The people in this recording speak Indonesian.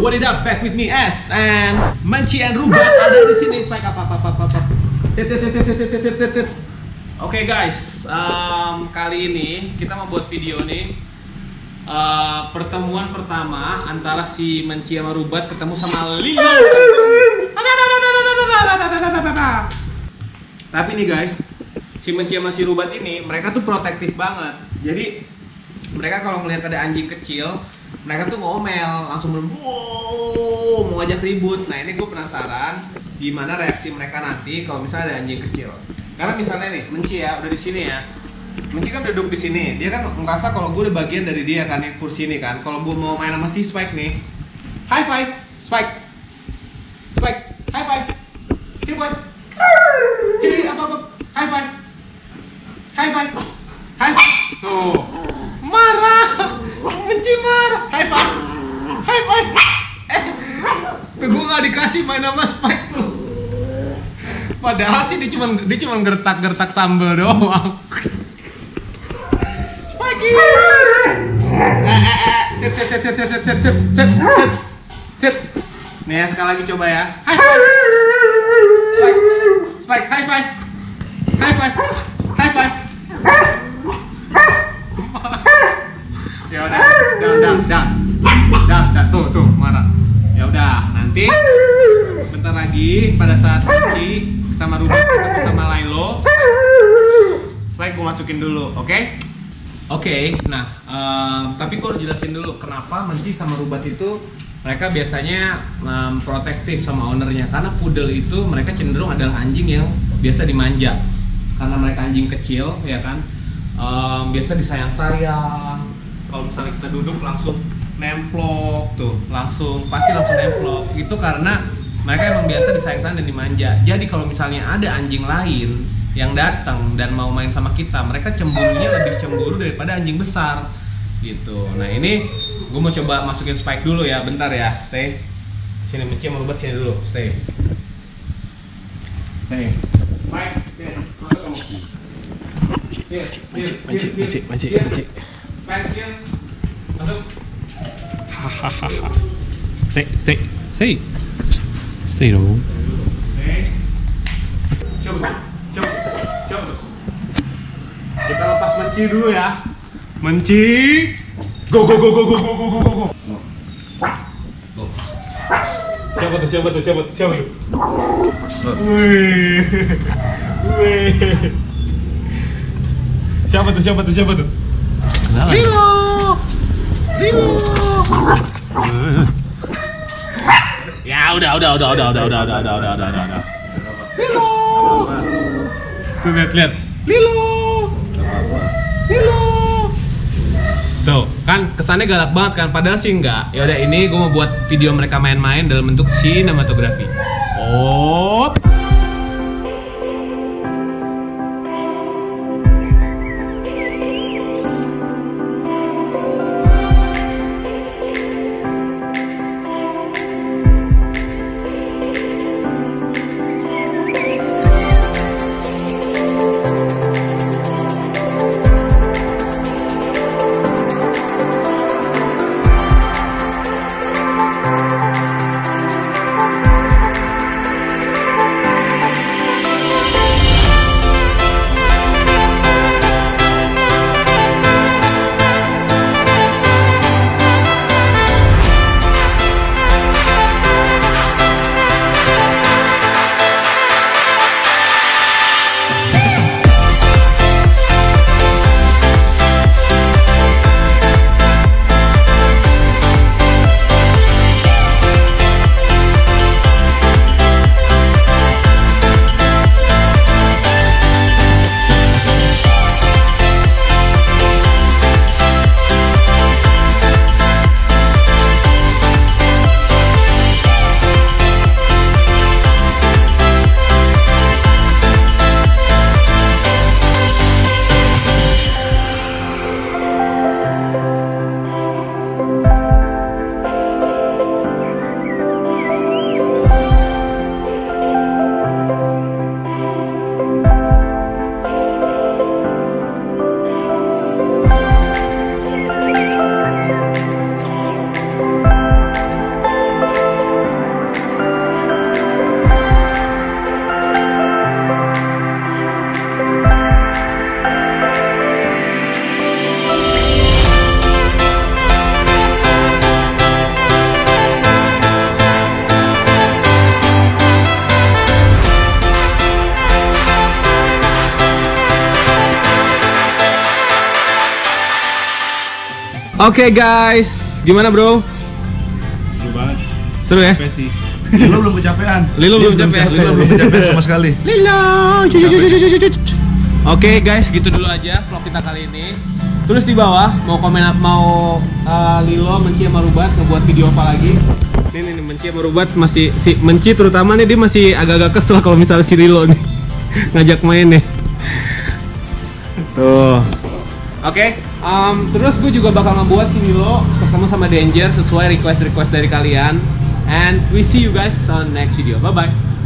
What it up, back with me S and Manci and Rubat ada di sini. Spike apa. Oke guys, kali ini kita mau buat video nih pertemuan pertama antara si Manci sama Rubat ketemu sama Lilo. Tapi nih guys, si Manci sama si Rubat ini mereka tuh protektif banget. Jadi mereka kalau ngelihat ada anjing kecil, mereka tuh ngomel, langsung wow, mau ngajak ribut. Nah ini gue penasaran gimana reaksi mereka nanti kalau misalnya ada anjing kecil. Karena misalnya nih, Manci ya udah di sini ya. Manci kan duduk di sini. Dia kan ngerasa kalau gue udah bagian dari dia kan, nih kursi ini kan. Kalau gue mau main sama si Spike nih, high five, Spike, high five, here boy, here apa, high five, tuh, marah, Manci marah, high five, gue nggak dikasih main sama Spike tuh. Padahal sih dia cuma gertak sambel doang. Spike, sit. Nih ya, sekali lagi coba ya. High five, Spike, high five. Ya udah, dah, tuh marah. Ya udah, nanti bentar lagi pada saat Manci sama Rubat ketemu sama Lilo, Spike gue masukin dulu, oke? Oke, nah tapi gue harus jelasin dulu kenapa Manci sama Rubat itu mereka biasanya protektif sama ownernya. Karena poodle itu mereka cenderung adalah anjing yang biasa dimanja. Karena mereka anjing kecil, ya kan, biasa disayang-sayang. Kalau misalnya kita duduk langsung nemplok tuh, pasti langsung nemplok. Itu karena mereka emang biasa disayang-sayang dan dimanja. Jadi kalau misalnya ada anjing lain yang datang dan mau main sama kita, mereka cemburunya lebih cemburu daripada anjing besar gitu. Nah ini gue mau coba masukin Spike dulu ya, bentar ya, stay. Sini Manci sama Rubat sini dulu, stay. Spike, sini, masuk kamu. Manci. Spike, sini, masuk. Hahaha. Stay dong. Coba tuh. Kita lepas Manci dulu ya. Manci, go. Siapa tuh? Wih. Siapa tuh? Lilo. Ya udah. Lilo. Tuh lihat. Lilo. Tuh, kan kesannya galak banget kan, padahal sih enggak. Ya udah, ini gue mau buat video mereka main-main dalam bentuk sinematografi. Oh. Oke guys, gimana bro? Seru banget. Seru ya? Capek sih. Lilo belum kecapean. Lilo belum kecapean. Lilo belum kecapean sama sekali. Lilo. Oke guys, gitu dulu aja vlog kita kali ini. Tulis di bawah mau komen mau Lilo, Menci sama Rubat ngebuat video apa lagi. Nih Menci sama Rubat masih si Menci terutama nih dia masih agak-agak kesel kalau misalnya si Lilo nih ngajak main nih. Tuh. Oke, terus gue juga bakal ngebuat si Lilo ketemu sama Danger sesuai request dari kalian. And we see you guys on next video. Bye bye.